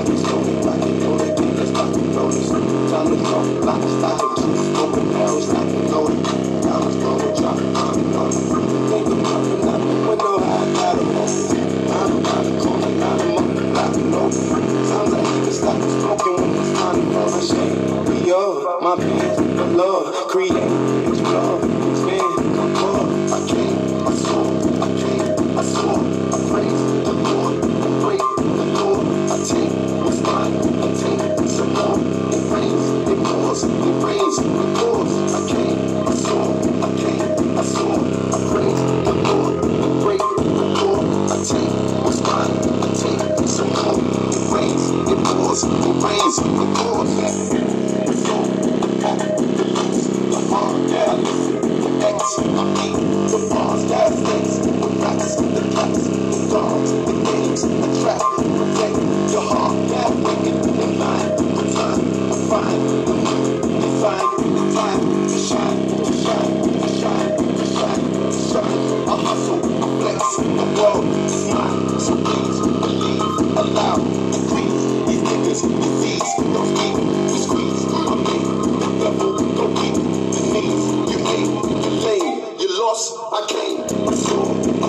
pockets loaded, pocket loaded, let's pocket loaded. Time to go, lock the stock, open barrels, lock and loaded. Now let's go, drop it, I'm loaded. Think I'm popping out the window, I got a moment. I'm about to call it, now I'm up, lock and loaded. Sounds like you just like it's broken when it's time to roll. My shade, we are, my beat, my love, create, explore, expand, concord. I came, I saw, I praise the Lord, I break the Lord, I take what's mine, I take some more. It rains, it pours, it rains, it pours. I came, I saw, I praise the Lord, I break the Lord, I take what's mine, I take some more. It rains, it pours, it rains, it pours. The soul, the pack, the loose, the heart, yeah, I listen, the X, I beat, the bars, that face, the rats, the cats, the dogs, the games, the trap, protect your heart, yeah, wicked, the line, return, the find, the moon, the find, the time, to shine, to shine, to shine, to shine, to shine. I hustle, I flex, the world is mine, so please believe, allow, and please, these niggas, disease, don't speak, we squeeze, I make the devil go weak, the knees, you hate, you lame, you lost, I came, I saw,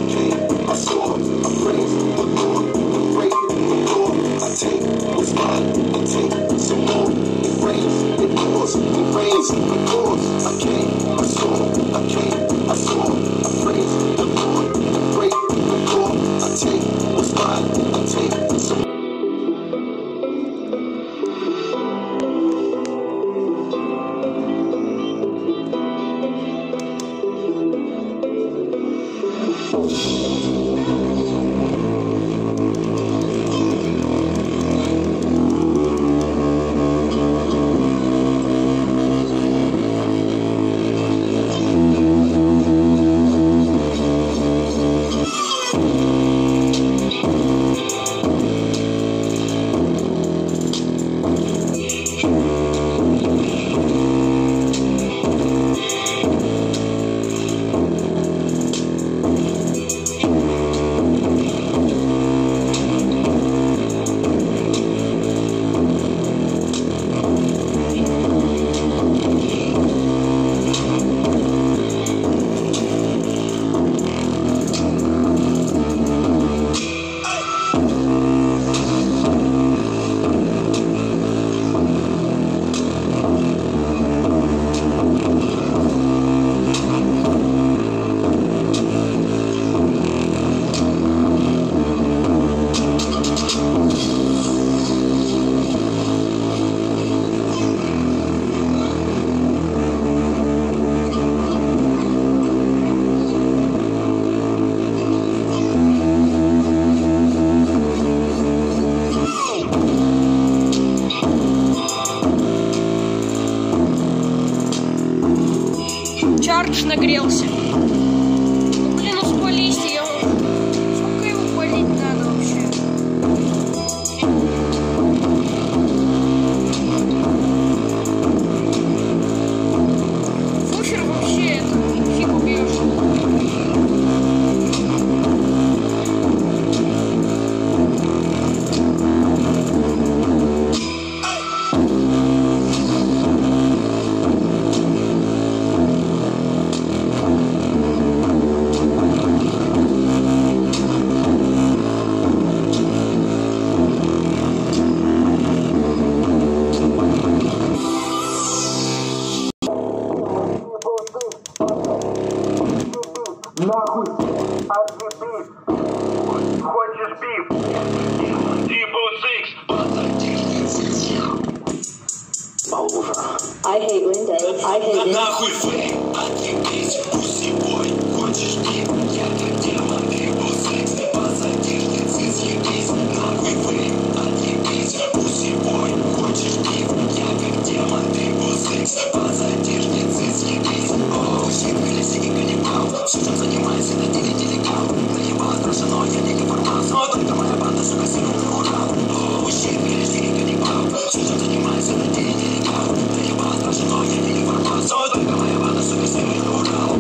I praise the Lord, I break the Lord, I take what's mine, I take some more. It rains, it pours, it rains, it pours. I came, I saw, I praise the Lord, I break the Lord, I take what's mine, I take some more. Чардж нагрелся. Ну, блин, успались я. Сколько его палить надо вообще? Фушер вообще это фиг убьешь. Нахуй, отъебись. Хочешь биф? I hate Windows. I hate it. Нахуй вы, отъебись, пусибой. Хочешь биф? Я как демон, требую секс. Посадишь ты съебись. Нахуй вы, отъебись, пусибой. Хочешь биф? Я как демон, требую секс. Посадишь ты съебись. О, щит, колесики, галикал. Все, чем занимайся, на деле деликал. Наебалась прошло, но я не неформал. Но только моя банда, сука, сильно на Урал. О, щит, колесики, галикал. Все, чем занимайся, на деле деликал. Наебалась прошло, но я не неформал. Но только моя банда, сука, сильно на Урал.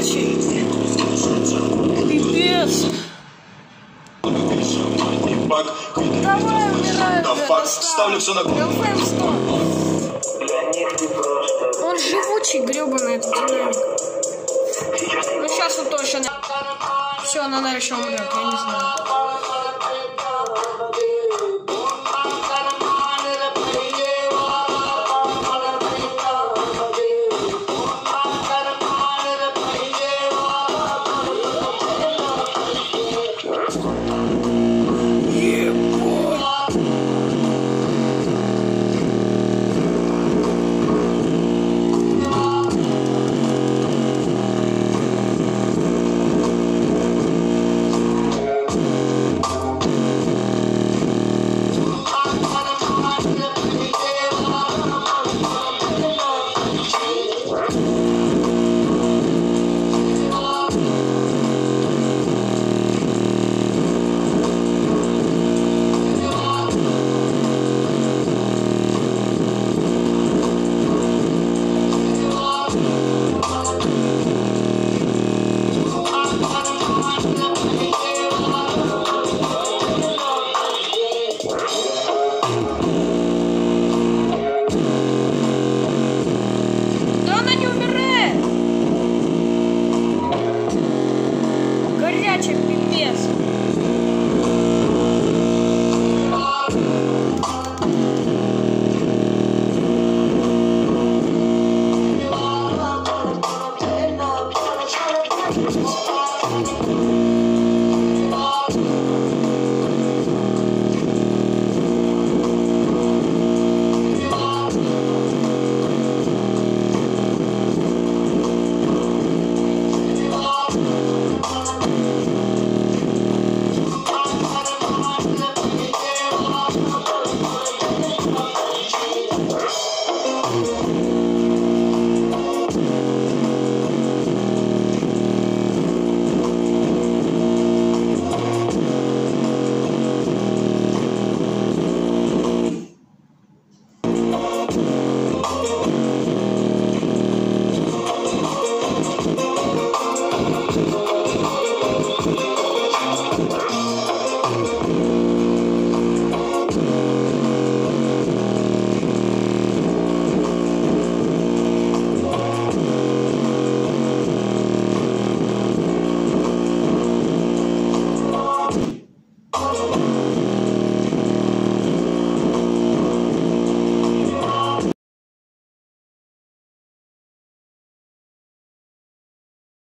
живучий. Пипец. Давай, умирай. Ставлю все на... ЛФМ 100. Он живучий, гребаный этот динамик. Ну сейчас он точно... Все, она дальше умрет, я не знаю.